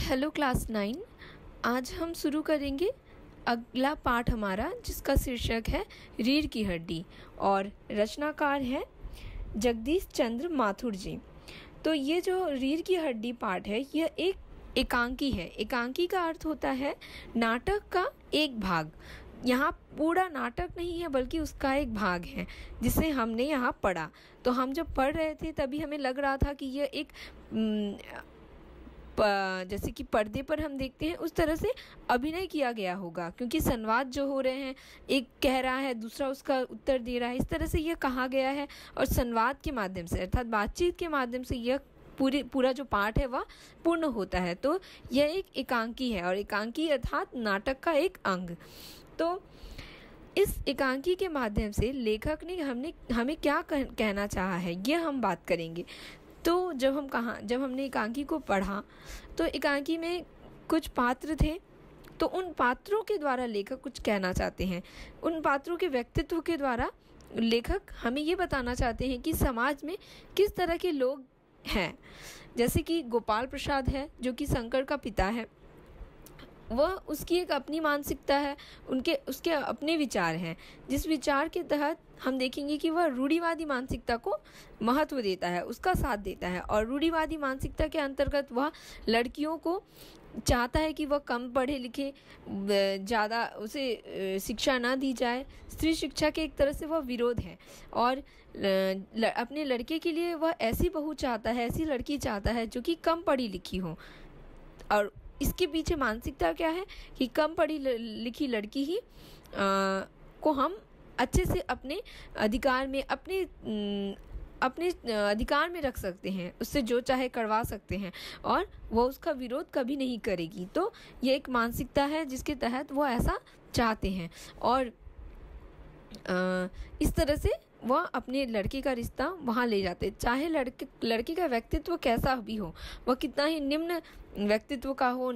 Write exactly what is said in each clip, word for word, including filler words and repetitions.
Hello class nine. आज हम शुरू करेंगे अगला पाठ हमारा, जिसका शीर्षक है रीढ़ की हड्डी और रचनाकार है जगदीश चंद्र माथुर जी। तो ये जो रीढ़ की हड्डी पाठ है, यह एक एकांकी है। एकांकी का अर्थ होता है नाटक का एक भाग। यहाँ पूरा नाटक नहीं है बल्कि उसका एक भाग है जिसे हमने यहाँ पढ़ा। तो हम जब पढ़ रहे थे तभी हमें लग रहा था कि यह एक जैसे कि पर्दे पर हम देखते हैं उस तरह से अभिनय किया गया होगा, क्योंकि संवाद जो हो रहे हैं, एक कह रहा है दूसरा उसका उत्तर दे रहा है, इस तरह से यह कहा गया है। और संवाद के माध्यम से अर्थात बातचीत के माध्यम से यह पूरी पूरा जो पाठ है वह पूर्ण होता है। तो यह एक एकांकी है और एकांकी अर्थात नाटक का एक अंग। तो इस एकांकी के माध्यम से लेखक ने हमने हमें क्या कहना चाहा है, यह हम बात करेंगे। तो जब हम कहा जब हमने एकांकी को पढ़ा तो एकांकी में कुछ पात्र थे, तो उन पात्रों के द्वारा लेखक कुछ कहना चाहते हैं। उन पात्रों के व्यक्तित्व के द्वारा लेखक हमें ये बताना चाहते हैं कि समाज में किस तरह के लोग हैं। जैसे कि गोपाल प्रसाद है, जो कि शंकर का पिता है, वह उसकी एक अपनी मानसिकता है, उनके उसके अपने विचार हैं, जिस विचार के तहत हम देखेंगे कि वह रूढ़िवादी मानसिकता को महत्व देता है, उसका साथ देता है। और रूढ़िवादी मानसिकता के अंतर्गत वह लड़कियों को चाहता है कि वह कम पढ़े लिखे, ज़्यादा उसे शिक्षा ना दी जाए। स्त्री शिक्षा के एक तरह से वह विरोध है और अपने लड़के के लिए वह ऐसी बहू चाहता है, ऐसी लड़की चाहता है जो कि कम पढ़ी लिखी हो। और इसके पीछे मानसिकता क्या है कि कम पढ़ी लिखी लड़की ही आ, को हम अच्छे से अपने अधिकार में अपने अपने अधिकार में रख सकते हैं, उससे जो चाहे करवा सकते हैं और वो उसका विरोध कभी नहीं करेगी। तो ये एक मानसिकता है जिसके तहत वो ऐसा चाहते हैं और आ, इस तरह से वह अपने लड़के का रिश्ता वहाँ ले जाते, चाहे लड़के लड़के का व्यक्तित्व कैसा भी हो, वह कितना ही निम्न व्यक्तित्व का हो,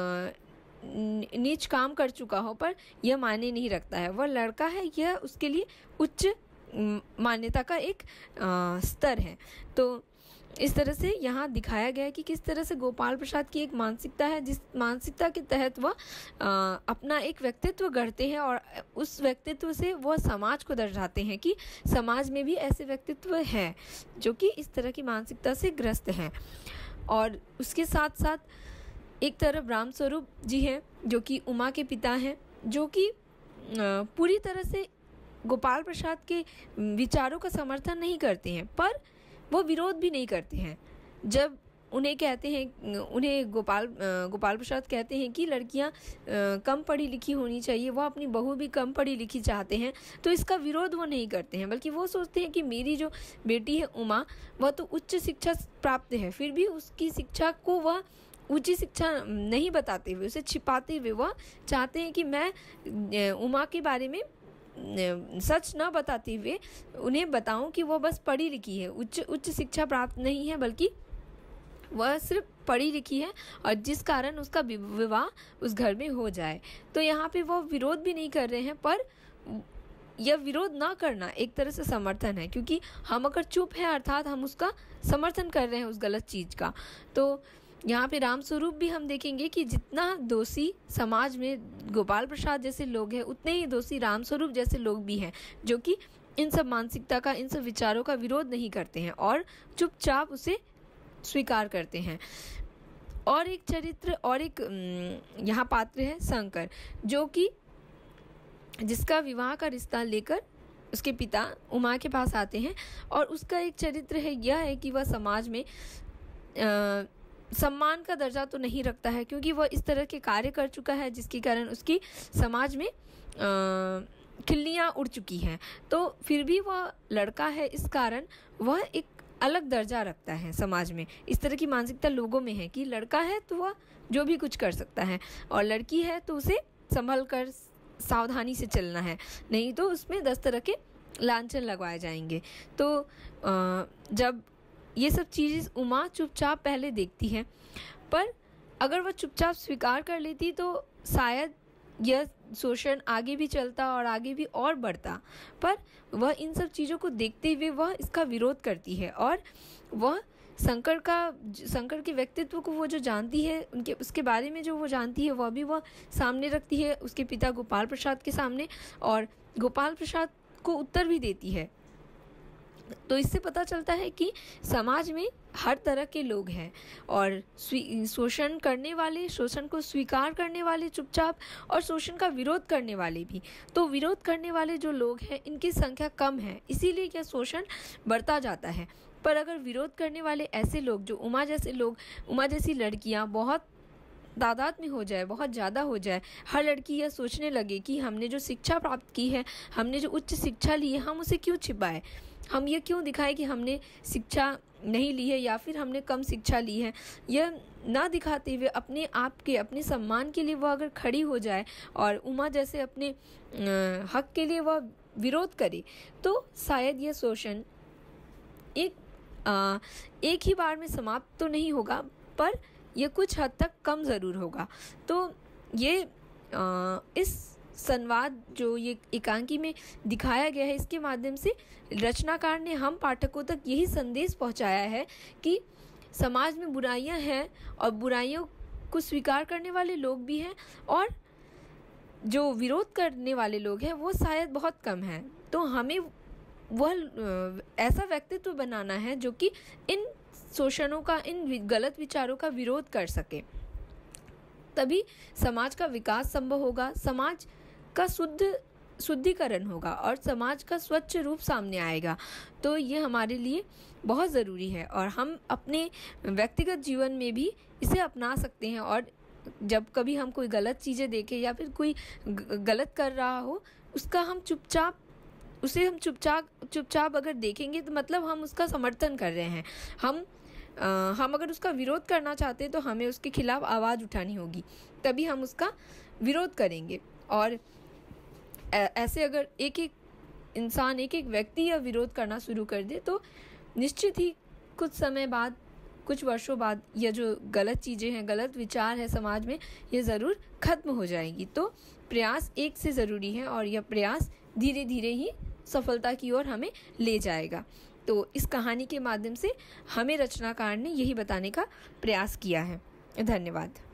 नीच काम कर चुका हो, पर यह मायने नहीं रखता है। वह लड़का है, यह उसके लिए उच्च मान्यता का एक आ, स्तर है। तो इस तरह से यहाँ दिखाया गया है कि किस तरह से गोपाल प्रसाद की एक मानसिकता है, जिस मानसिकता के तहत वह अपना एक व्यक्तित्व गढ़ते हैं और उस व्यक्तित्व से वह समाज को दर्शाते हैं कि समाज में भी ऐसे व्यक्तित्व हैं जो कि इस तरह की मानसिकता से ग्रस्त हैं। और उसके साथ साथ एक तरफ रामस्वरूप जी हैं, जो कि उमा के पिता हैं, जो कि पूरी तरह से गोपाल प्रसाद के विचारों का समर्थन नहीं करते हैं, पर वो विरोध भी नहीं करते हैं। जब उन्हें कहते हैं उन्हें गोपाल गोपाल प्रसाद कहते हैं कि लड़कियां कम पढ़ी लिखी होनी चाहिए, वह अपनी बहू भी कम पढ़ी लिखी चाहते हैं, तो इसका विरोध वो नहीं करते हैं, बल्कि वो सोचते हैं कि मेरी जो बेटी है उमा, वह तो उच्च शिक्षा प्राप्त है, फिर भी उसकी शिक्षा को वह ऊंची शिक्षा नहीं बताते हुए, उसे छिपाते हुए वह चाहते हैं कि मैं उमा के बारे में सच न बताते हुए उन्हें बताऊं कि वह बस पढ़ी लिखी है, उच्च उच्च शिक्षा प्राप्त नहीं है, बल्कि वह सिर्फ पढ़ी लिखी है और जिस कारण उसका विवाह उस घर में हो जाए। तो यहाँ पे वो विरोध भी नहीं कर रहे हैं, पर यह विरोध ना करना एक तरह से समर्थन है, क्योंकि हम अगर चुप हैं अर्थात हम उसका समर्थन कर रहे हैं उस गलत चीज़ का। तो यहाँ पे रामस्वरूप भी हम देखेंगे कि जितना दोषी समाज में गोपाल प्रसाद जैसे लोग हैं, उतने ही दोषी रामस्वरूप जैसे लोग भी हैं, जो कि इन सब मानसिकता का, इन सब विचारों का विरोध नहीं करते हैं और चुपचाप उसे स्वीकार करते हैं। और एक चरित्र और एक यहाँ पात्र है शंकर, जो कि जिसका विवाह का रिश्ता लेकर उसके पिता उमा के पास आते हैं। और उसका एक चरित्र है यह है कि वह समाज में आ, सम्मान का दर्जा तो नहीं रखता है, क्योंकि वह इस तरह के कार्य कर चुका है जिसके कारण उसकी समाज में खिल्लियाँ उड़ चुकी हैं। तो फिर भी वह लड़का है, इस कारण वह एक अलग दर्जा रखता है समाज में। इस तरह की मानसिकता लोगों में है कि लड़का है तो वह जो भी कुछ कर सकता है और लड़की है तो उसे संभल कर सावधानी से चलना है, नहीं तो उसमें दस तरह के लांछन लगवाए जाएंगे। तो जब ये सब चीज़ें उमा चुपचाप पहले देखती है, पर अगर वह चुपचाप स्वीकार कर लेती तो शायद यह शोषण आगे भी चलता और आगे भी और बढ़ता। पर वह इन सब चीज़ों को देखते हुए वह इसका विरोध करती है और वह शंकर का शंकर के व्यक्तित्व को वो जो जानती है, उनके उसके बारे में जो वो जानती है वह भी वह सामने रखती है उसके पिता गोपाल प्रसाद के सामने, और गोपाल प्रसाद को उत्तर भी देती है। तो इससे पता चलता है कि समाज में हर तरह के लोग हैं, और शोषण करने वाले, शोषण को स्वीकार करने वाले चुपचाप, और शोषण का विरोध करने वाले भी। तो विरोध करने वाले जो लोग हैं इनकी संख्या कम है, इसीलिए यह शोषण बढ़ता जाता है। पर अगर विरोध करने वाले ऐसे लोग, जो उमा जैसे लोग, उमा जैसी लड़कियां बहुत तादाद में हो जाए, बहुत ज़्यादा हो जाए, हर लड़की यह सोचने लगे कि हमने जो शिक्षा प्राप्त की है, हमने जो उच्च शिक्षा ली है, हम उसे क्यों छिपाए, हम ये क्यों दिखाएं कि हमने शिक्षा नहीं ली है या फिर हमने कम शिक्षा ली है। यह ना दिखाते हुए अपने आप के, अपने सम्मान के लिए वह अगर खड़ी हो जाए और उमा जैसे अपने हक के लिए वह विरोध करे, तो शायद यह शोषण एक आ, एक ही बार में समाप्त तो नहीं होगा, पर यह कुछ हद तक कम ज़रूर होगा। तो ये आ, इस संवाद जो ये एकांकी में दिखाया गया है, इसके माध्यम से रचनाकार ने हम पाठकों तक यही संदेश पहुंचाया है कि समाज में बुराइयां हैं और बुराइयों को स्वीकार करने वाले लोग भी हैं, और जो विरोध करने वाले लोग हैं वो शायद बहुत कम हैं। तो हमें वह ऐसा व्यक्तित्व बनाना है जो कि इन शोषणों का, इन गलत विचारों का विरोध कर सके, तभी समाज का विकास संभव होगा, समाज का शुद्ध शुद्धिकरण होगा और समाज का स्वच्छ रूप सामने आएगा। तो ये हमारे लिए बहुत ज़रूरी है और हम अपने व्यक्तिगत जीवन में भी इसे अपना सकते हैं। और जब कभी हम कोई गलत चीज़ें देखें या फिर कोई गलत कर रहा हो, उसका हम चुपचाप उसे हम चुपचाप चुपचाप अगर देखेंगे तो मतलब हम उसका समर्थन कर रहे हैं। हम आ, हम अगर उसका विरोध करना चाहते हैं तो हमें उसके खिलाफ आवाज़ उठानी होगी, तभी हम उसका विरोध करेंगे। और ऐसे अगर एक एक इंसान, एक एक व्यक्ति यह विरोध करना शुरू कर दे तो निश्चित ही कुछ समय बाद, कुछ वर्षों बाद यह जो गलत चीज़ें हैं, गलत विचार है समाज में, ये ज़रूर खत्म हो जाएगी। तो प्रयास एक से ज़रूरी है और यह प्रयास धीरे धीरे ही सफलता की ओर हमें ले जाएगा। तो इस कहानी के माध्यम से हमें रचनाकार ने यही बताने का प्रयास किया है। धन्यवाद।